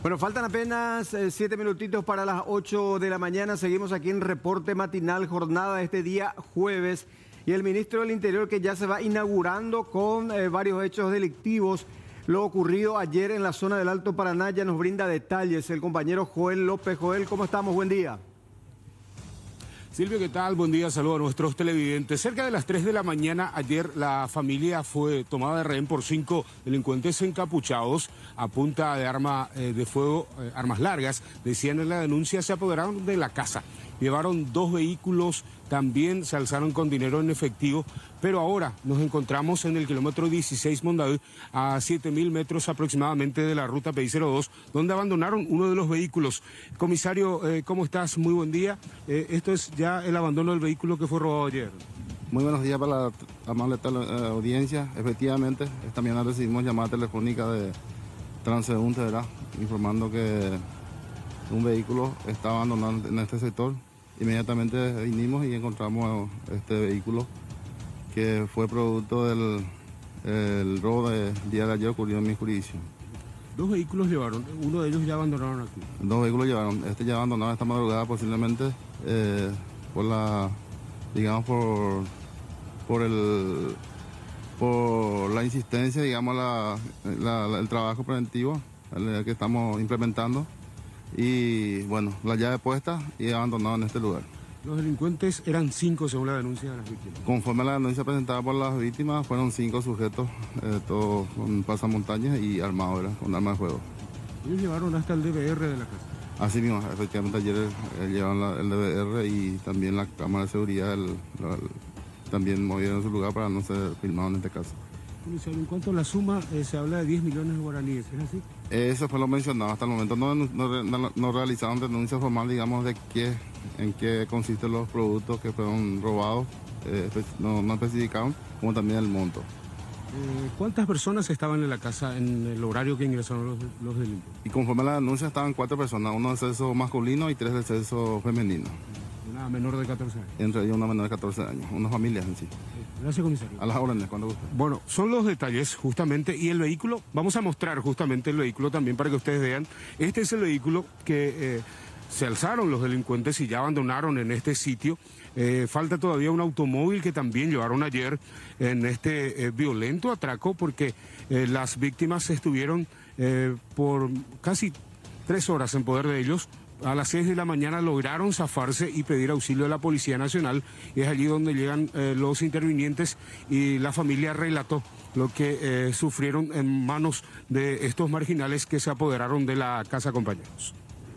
Bueno, faltan apenas 7 minutitos para las 8 de la mañana. Seguimos aquí en Reporte Matinal, jornada de este día jueves. Y el ministro del Interior que ya se va inaugurando con varios hechos delictivos. Lo ocurrido ayer en la zona del Alto Paraná ya nos brinda detalles el compañero Joel López. Joel, ¿cómo estamos? Buen día. Silvio, ¿qué tal? Buen día, saludos a nuestros televidentes. Cerca de las 3 de la mañana ayer la familia fue tomada de rehén por 5 delincuentes encapuchados a punta de arma de fuego, armas largas. Decían en la denuncia, se apoderaron de la casa. Llevaron 2 vehículos, también se alzaron con dinero en efectivo, pero ahora nos encontramos en el kilómetro 16 Mondavi, a 7.000 metros aproximadamente de la ruta PI-02, donde abandonaron uno de los vehículos. Comisario, ¿cómo estás? Muy buen día. Esto es ya el abandono del vehículo que fue robado ayer. Muy buenos días para la amable audiencia. Efectivamente, esta mañana recibimos llamada telefónica de transeúnte, ¿verdad?, informando que un vehículo estaba abandonado en este sector. Inmediatamente vinimos y encontramos este vehículo que fue producto del robo del día de ayer ocurrido en mi jurisdicción. 2 vehículos llevaron, uno de ellos ya abandonaron aquí. 2 vehículos llevaron, este ya abandonado esta madrugada posiblemente por la, digamos, por la insistencia, digamos, el trabajo preventivo que estamos implementando. Y bueno, la llave puesta y abandonado en este lugar. Los delincuentes eran 5 según la denuncia de las víctimas. Conforme a la denuncia presentada por las víctimas, fueron 5 sujetos, todos con pasamontañas y armados, ¿verdad?, con armas de fuego. Ellos llevaron hasta el DVR de la casa. Así mismo, efectivamente ayer llevaron el DVR y también la cámara de seguridad, también movieron su lugar para no ser filmados en este caso. En cuanto a la suma, se habla de 10 millones de guaraníes, ¿es así? Eso fue lo mencionado. Hasta el momento no realizaron denuncia formal, digamos, de en qué consisten los productos que fueron robados. No especificaron, como también el monto. ¿Cuántas personas estaban en la casa en el horario que ingresaron los delincuentes? Y conforme a la denuncia estaban 4 personas, uno de sexo masculino y 3 de sexo femenino. Una menor de 14 años. Entre ellos una menor de 14 años, una familia en sí. Gracias, comisario. A las órdenes, cuando guste. Bueno, son los detalles justamente, y el vehículo, vamos a mostrar justamente el vehículo también para que ustedes vean. Este es el vehículo que se alzaron los delincuentes y ya abandonaron en este sitio. Falta todavía un automóvil que también llevaron ayer en este violento atraco, porque las víctimas estuvieron por casi 3 horas en poder de ellos. A las 6 de la mañana lograron zafarse y pedir auxilio de la Policía Nacional. Es allí donde llegan los intervinientes y la familia relató lo que sufrieron en manos de estos marginales que se apoderaron de la casa, compañeros.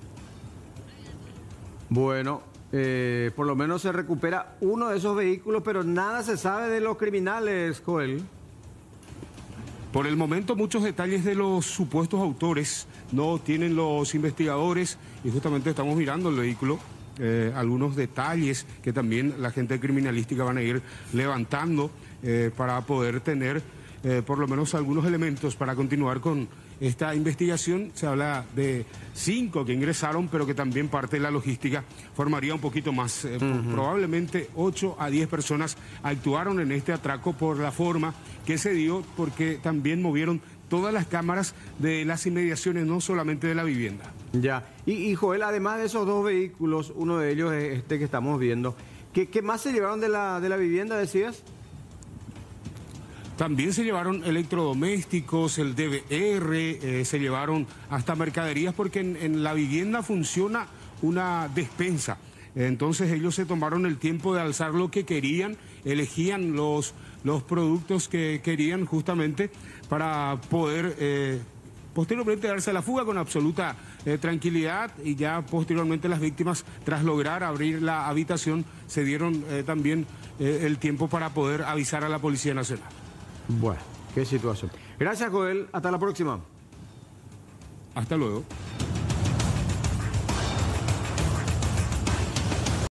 Bueno, por lo menos se recupera uno de esos vehículos, pero nada se sabe de los criminales, Joel. Por el momento muchos detalles de los supuestos autores no tienen los investigadores y justamente estamos mirando el vehículo, algunos detalles que también la gente criminalística van a ir levantando para poder tener por lo menos algunos elementos para continuar con esta investigación. Se habla de 5 que ingresaron, pero que también parte de la logística formaría un poquito más. Probablemente 8 a 10 personas actuaron en este atraco por la forma que se dio, porque también movieron todas las cámaras de las inmediaciones, no solamente de la vivienda. Ya, y Joel, además de esos 2 vehículos, uno de ellos es este que estamos viendo, ¿qué más se llevaron de la vivienda, decías? También se llevaron electrodomésticos, el DVR, se llevaron hasta mercaderías, porque en la vivienda funciona una despensa. Entonces ellos se tomaron el tiempo de alzar lo que querían, elegían los productos que querían justamente para poder posteriormente darse a la fuga con absoluta tranquilidad, y ya posteriormente las víctimas, tras lograr abrir la habitación, se dieron también el tiempo para poder avisar a la Policía Nacional. Bueno, qué situación. Gracias, Joel. Hasta la próxima. Hasta luego.